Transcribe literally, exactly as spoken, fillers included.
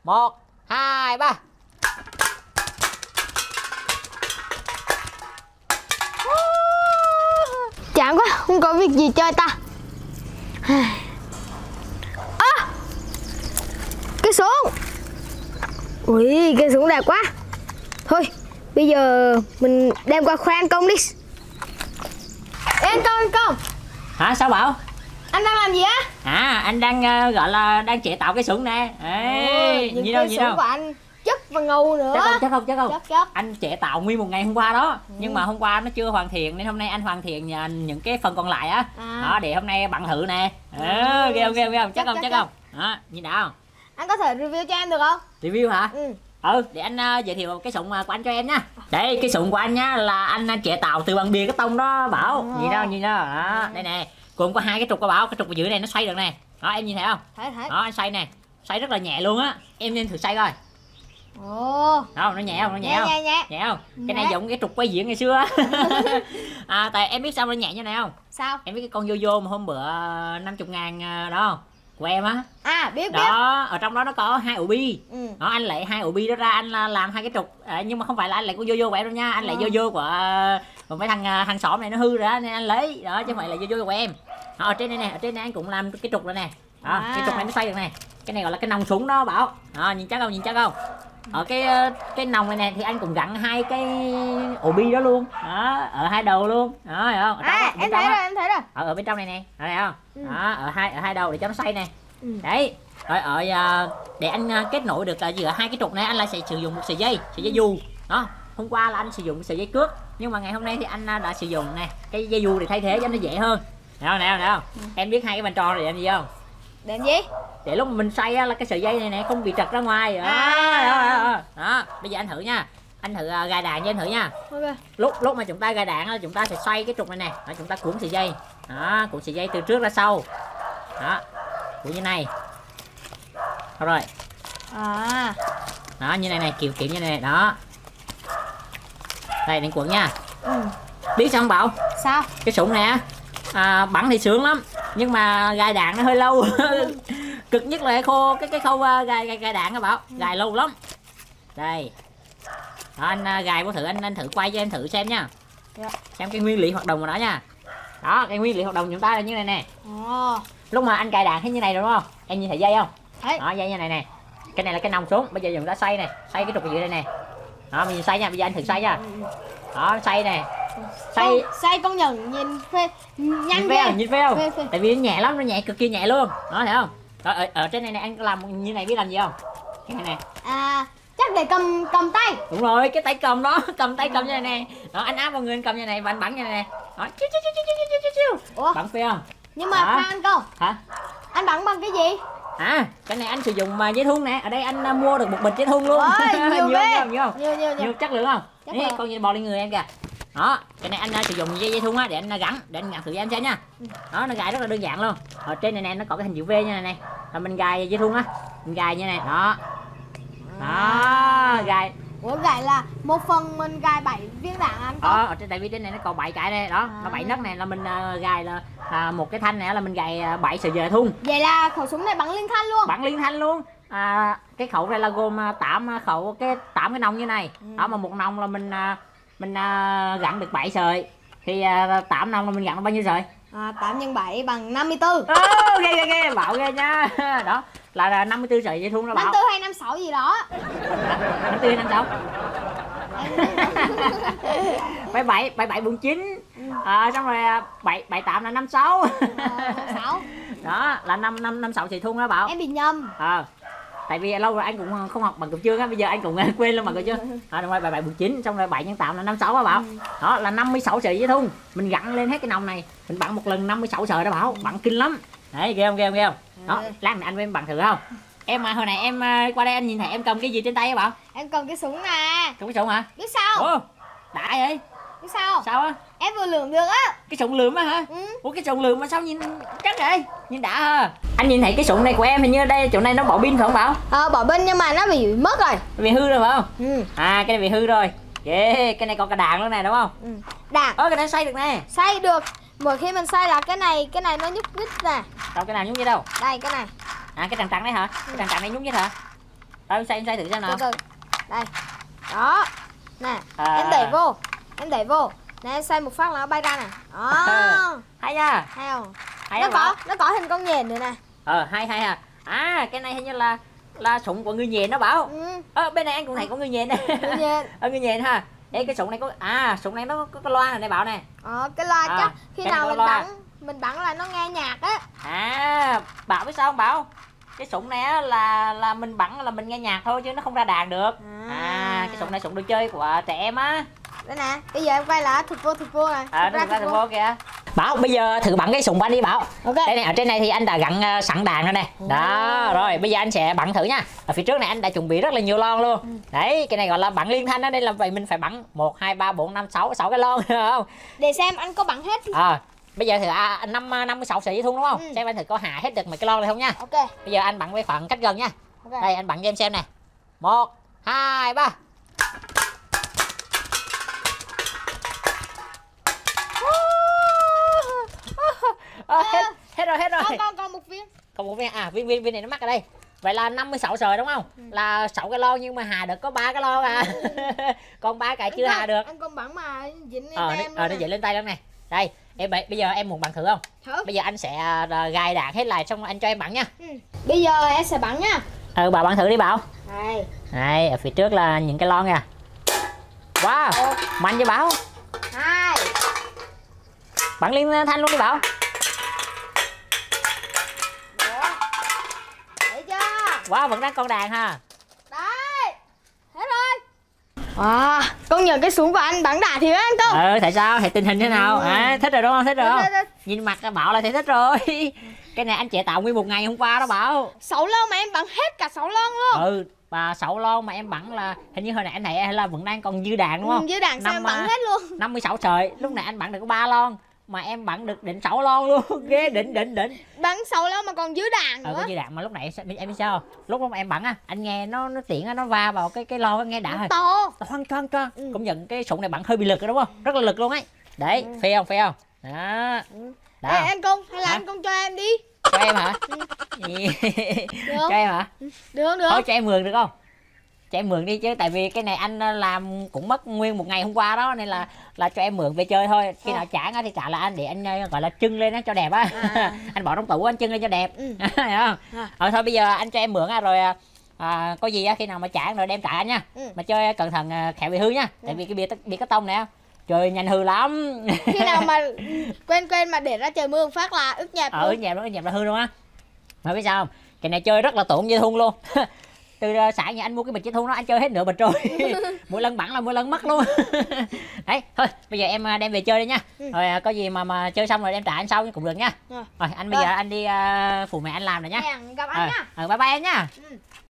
Một, hai, ba. Chán quá, không có việc gì chơi ta. À, cái súng. Ui, cái súng đẹp quá. Thôi, bây giờ mình đem qua khoe anh Công đi. Ê, anh Công, anh Công. Hả, sao Bảo? Anh đang làm gì á? À, anh đang uh, gọi là đang chế tạo cái súng nè. Ê, ừ, gì đâu, gì đâu. của anh chất và ngầu nữa. Chắc không, chắc không, chắc không. Chắc, chắc. Anh chế tạo nguyên một ngày hôm qua đó. Ừ. Nhưng mà hôm qua nó chưa hoàn thiện nên hôm nay anh hoàn thiện những cái phần còn lại á. À. Đó, để hôm nay bạn thử nè. Ừ, ghê không, ghê không, ghê không? Chắc, chắc không, chắc, chắc không? Đó, nhìn đã không? Anh có thể review cho em được không? Review hả? Ừ. Ừ, để anh uh, giới thiệu cái súng của anh cho em nha. Đây, cái súng của anh nhá là anh, anh chế tạo từ bằng bìa cái tông đó Bảo. Ừ. Nhìn đâu, nhìn đâu. Đó, đây nè. Gồm có hai cái trục của Bảo, cái trục ở dưới này nó xoay được nè. Đó, em nhìn thấy không? Thấy, thấy. Đó, anh xoay nè. Xoay rất là nhẹ luôn á. Em nên thử xoay coi. Ồ. Đó, nó nhẹ không? Nó nhẹ, nhẹ không? Nhẹ, nhẹ. Nhẹ không? Nhẹ. Cái này giống cái trục quay diễn ngày xưa. À, tại em biết sao nó nhẹ như này không? Sao? Em biết cái con Yoyo mà hôm bữa năm mươi ngàn đó không? Của em á. À, biết, đó, biết. Đó, ở trong đó nó có hai ổ bi. Ừ. Đó, anh lấy hai ổ bi đó ra, anh làm hai cái trục. À, nhưng mà không phải là anh lấy con Yoyo của em đâu nha. Anh lấy ừ. Yoyo của uh, mấy thằng thằng xóm này nó hư rồi đó, nên anh lấy. Đó, chứ không phải là Yoyo của em. Đó, ở trên đây nè, ở trên đây anh cũng làm cái trục này nè. Đó, à. Cái trục này nó xoay được nè. Cái này gọi là cái nòng súng đó Bảo. Đó, nhìn chắc không, nhìn chắc không? Ở cái cái nòng này nè thì anh cũng gắn hai cái ổ bi đó luôn. Đó, ở hai đầu luôn. Đó, hiểu không? Ở trong, à, em thấy rồi, em thấy rồi. Ở, ở bên trong này nè, ở đây không? Ừ. Đó, ở hai ở hai đầu để cho nó xoay nè. Ừ. Đấy. Rồi ở để anh kết nối được giữa hai cái trục này anh lại sẽ sử dụng một sợi dây, sợi dây dù. Đó, hôm qua là anh sử dụng sợi dây cước, nhưng mà ngày hôm nay thì anh đã sử dụng này, cái dây dù để thay thế cho nó dễ hơn. Nào nào nào. Ừ. Em biết hai cái bàn tròn để làm gì không? Để làm gì? Để lúc mà mình xoay là cái sợi dây này nè không bị trật ra ngoài. Đó, à. đó, đó, đó. Bây giờ anh thử nha. Anh thử uh, gài đạn cho anh thử nha. Okay. Lúc lúc mà chúng ta gài đạn là chúng ta sẽ xoay cái trục này nè. Đó, chúng ta cuốn sợi dây. Đó, cuốn sợi dây từ trước ra sau. Đó. Cuốn như này. Thôi rồi. À. Đó, như này này, kiểu kiểu như này. Đó. Đây, đánh cuộn nha. Ừ. Biết sao không Bảo? Sao? Cái súng này à, bắn thì sướng lắm, nhưng mà gài đạn nó hơi lâu. Cực nhất là cái khô cái cái khâu uh, gài, gài gài đạn các Bảo. Ừ. Gài lâu lắm. Đây. Đó, anh uh, gài vô thử, anh anh thử quay cho em thử xem nha. Yeah. Xem cái nguyên lý hoạt động của nó nha. Đó, cái nguyên lý hoạt động chúng ta là như này nè. Oh. Lúc mà anh gài đạn thấy như này đúng không? Em nhìn thấy dây không? Thấy. Đó, dây như này nè. Cái này là cái nòng xuống. Bây giờ chúng ta xoay này, xoay cái trục ở dưới đây nè. Đó, mình xoay nha, bây giờ anh thử xoay nha. Đó, xoay nè. Xoay xoay công nhận nhìn phê nhanh ghê. Nhìn phê không? Phê, phê. Tại vì nó nhẹ lắm, nó nhẹ cực kỳ nhẹ luôn. Đó, thấy không? Rồi ở, ở trên này này anh làm như này biết làm gì không? Cái này nè. À, chắc để cầm cầm tay. Đúng rồi, cái tay cầm đó, cầm tay cầm như này nè. Đó, anh áp vào người anh cầm như này và anh bắn như này nè. Đó, chiu chiu chiu chiu chiu chiu. Ủa? Bắn phê không? Nhưng mà khoan anh Công. Hả? Anh bắn bằng cái gì? À, cái này anh sử dụng giấy thun nè. Ở đây anh uh, mua được một bịch giấy thun luôn. Ôi, nhiều, nhiều, nhiều, nhiều, nhiều, nhiều, nhiều chất lượng không? Chắc Đấy, con như bò lên người em kìa. Đó, cái này anh uh, sử dụng dây dây thun á để anh uh, gắn, để anh gắn thử cho em xem nha. Đó, nó gài rất là đơn giản luôn. Ở trên này nè nó có cái hình chữ V như này này. Rồi mình gài dây thun á, mình gài như này, đó. Đó, gài. Ủa, gài là một phần mình gài bảy viên đạn anh Công. Ờ, ở trên tại vì trên này nó còn bảy cái này, đó, à. Nó bảy nấc này là mình uh, gài là à, một cái thanh này là mình gài bảy sợi dây thun. Vậy là khẩu súng này bắn liên thanh luôn. Bắn liên thanh luôn. À, cái khẩu này là gồm tám khẩu, cái tám cái nòng như này. Ừ. Đó, mà một nòng là mình mình uh, gắn được bảy sợi. Thì uh, tám nòng là mình gắn được bao nhiêu sợi? À, tám nhân bảy bằng năm mươi tư. Ô, ghê ghê ghê, Bảo ghê nha. Đó, là, là năm mươi tư sợi dây thun đó Bảo. năm mươi tư hay năm mươi sáu gì đó. năm mươi tư hay năm mươi sáu? bảy bảy, bảy bảy bốn chín. À, xong rồi bảy bảy tám là năm mươi sáu. sáu. Đó, là năm năm năm sáu sợi thun đó Bảo. Em bị nhầm. À, tại vì lâu rồi anh cũng không học bằng cục chương á, bây giờ anh cũng quên luôn bằng cục chương. À, đúng rồi, bảy bảy bốn chín, xong rồi bảy nhân tám là năm mươi sáu đó Bảo. Ừ. Đó là năm mươi sáu sợi dây thun. Mình gắn lên hết cái nòng này, mình bắn một lần năm mươi sáu sợi đó Bảo, bắn kinh lắm. Đấy, ghê không, ghê không, ghê không? Đó, lát này anh với em bắn thử không? Em hồi này em qua đây anh nhìn thấy em cầm cái gì trên tay á Bảo? Em cầm cái súng nè. Cầm cái súng hả? Biết sao? Ủa, đã vậy? Biết sao? Sao á? Em vừa lượm được á. Cái súng lượm á hả? Ừ. Ủa, cái súng lượm mà sao nhìn chắc vậy? Nhìn đã ha. Anh nhìn thấy cái súng này của em hình như đây chỗ này nó bỏ pin phải không Bảo? Ờ, bỏ pin nhưng mà nó bị mất rồi. Bị hư rồi phải không? Ừ. À, cái này bị hư rồi. Ghê, cái này còn cả đạn luôn này đúng không? Ừ. Đạn. Ơ, cái này xoay được nè. Xoay được. Mỗi khi mình xoay là cái này, cái này nó nhúc nhích nè. Đâu, cái nào nhúc nhích đâu? Đây, cái này. À, cái trắng trắng đấy hả? Cái trắng trắng này nhúc nhích hả? Ờ, em xây em xây thử xem nào. Từ từ. Đây. Đó. Nè, À. em đẩy vô. Em đẩy vô. Nè, em xoay một phát là nó bay ra nè. Đó. Hay nha. Thấy không? Hay Nó không có, Bảo? nó có hình con nhện nữa nè. Ờ hay hay à. À cái này hình như là là súng của người nhện đó Bảo. Ừ, Ờ bên này anh cũng thấy có người nhện này. con nhện. Ờ người nhện ha. Ê cái súng này có à súng này nó có, có, có loa này này Bảo nè. Ờ, cái loa À, chắc khi cái nào có mình loa. bắn, mình bắn là nó nghe nhạc á. À Bảo biết sao không Bảo? Cái súng này á, là là mình bắn là mình nghe nhạc thôi chứ nó không ra đàn được. À. À cái súng này súng đồ chơi của trẻ em á. Đây nè, bây giờ em quay lại thụt vô thụt vô này. À Thụt nó ra thụt thử vô kìa. Bảo bây giờ thử bắn cái súng của anh đi Bảo. Ok. Đây này ở trên này thì anh đã gắn uh, sẵn đạn rồi nè. Đó rồi bây giờ anh sẽ bắn thử nha. Ở phía trước này anh đã chuẩn bị rất là nhiều lon luôn. Ừ. Đấy cái này gọi là bắn liên thanh đó, đây là vậy mình phải bắn một hai ba bốn năm sáu sáu cái lon không? Để xem anh có bắn hết. À, bây giờ thử à, năm năm mươi sáu sợi thun đúng không? Ừ. Xem anh thử có hạ hết được mấy cái lon này không nha. Ok. Bây giờ anh bắn với khoảng cách gần nha. Ok. Đây anh bắn cho em xem nè. Một hai ba. Ờ, hết, hết rồi hết rồi. Con con con một viên. Còn một viên à viên viên viên này nó mắc ở đây. Vậy là năm mươi sáu sợi đúng không? Ừ. Là sáu cái lon nhưng mà hà được có ba cái lon à. Còn ba cái chưa Anh hà con- được. Anh con bắn mà dính lên Ờ tay nó, em ờ, nó luôn dậy nè. lên tay lắm này. Đây, em bây bây giờ em muốn bắn thử không? Thử. Bây giờ anh sẽ à, gài đạn hết lại xong anh cho em bắn nha. Ừ. Bây giờ em sẽ bắn nha. Ừ Bảo bắn thử đi Bảo. Đây. Đây ở phía trước là những cái lon kìa. Wow, Một, mạnh chứ Bảo. hai. Bắn liên thanh luôn đi Bảo. Được. Thấy chưa? Wow, vẫn đang con đàn ha. Đấy. Hết rồi. À, công nhận cái súng của anh bắn đã thiệt á anh Công. Ừ tại sao? Thì tình hình thế nào? Ừ. À, thích rồi đúng không? Thích rồi Thích, không? thích, thích. Nhìn mặt Bảo là thấy thích rồi. Cái này anh chạy tạo nguyên một ngày hôm qua đó Bảo. Sáu lon mà em bắn hết cả sáu lon luôn. Ừ và sáu lon mà em bắn là hình như hồi nãy anh thấy là vẫn đang còn dư đạn đúng không? Ừ, với đạn sao em Năm, bắn à, hết luôn. năm mươi sáu sợi. Lúc nãy anh bắn được có ba lon mà em bắn được định sáu lon luôn. Ghê đỉnh đỉnh đỉnh. Bắn sáu lon mà còn dưới đạn Ờ nữa. có dư đạn mà lúc nãy em biết sao? Lúc lúc mà em bắn á, anh nghe nó nó tiện á, nó va vào cái cái lon á, nghe đã rồi. To. Toan toan toan. Ừ. Công nhận cái súng này bắn hơi bị lực rồi đúng không? Rất là lực luôn ấy. Đấy, Ừ. phê không? Phê không? Đó. Ừ. Đó. Ê, anh Công hay là Hả? anh Công cho em đi. Cho em hả? Được Cho em hả? Được không? Được. Thôi cho em mượn được không? Cho em mượn đi chứ tại vì cái này anh làm cũng mất nguyên một ngày hôm qua đó nên là là cho em mượn về chơi thôi. Khi Ờ. nào trả á thì trả lại anh để anh ờ, gọi là trưng lên nó cho đẹp á. À. Anh bỏ trong tủ anh trưng lên cho đẹp. Ừ. Hiểu không? À. Ờ thôi bây giờ anh cho em mượn á rồi à, có gì á khi nào mà trả rồi đem trả anh nha. Ừ. Mà chơi cẩn thận à, khéo bị hư nha. Tại Ừ. vì cái bia bia cắt tông nè chơi nhanh hư lắm. Khi nào mà quên quên mà để ra trời mưa một phát là ướt nhẹp Ở luôn. nhẹp nó nhẹp là hư luôn á. Mà biết sao không? Cái này chơi rất là tốn dây thun luôn. Từ uh, sáng nhà anh mua cái bịch dây thun đó anh chơi hết nửa bịch rồi. Mỗi lần bắn là mỗi lần mất luôn. Đấy thôi bây giờ em uh, đem về chơi đi nha. Ừ. Rồi uh, có gì mà mà chơi xong rồi đem trả anh sau cũng được nha. Rồi. Rồi anh bây Rồi. giờ anh đi uh, phụ mẹ anh làm rồi nhá. Hẹn gặp Ờ, anh nha. ờ, bye bye em nha. Ừ.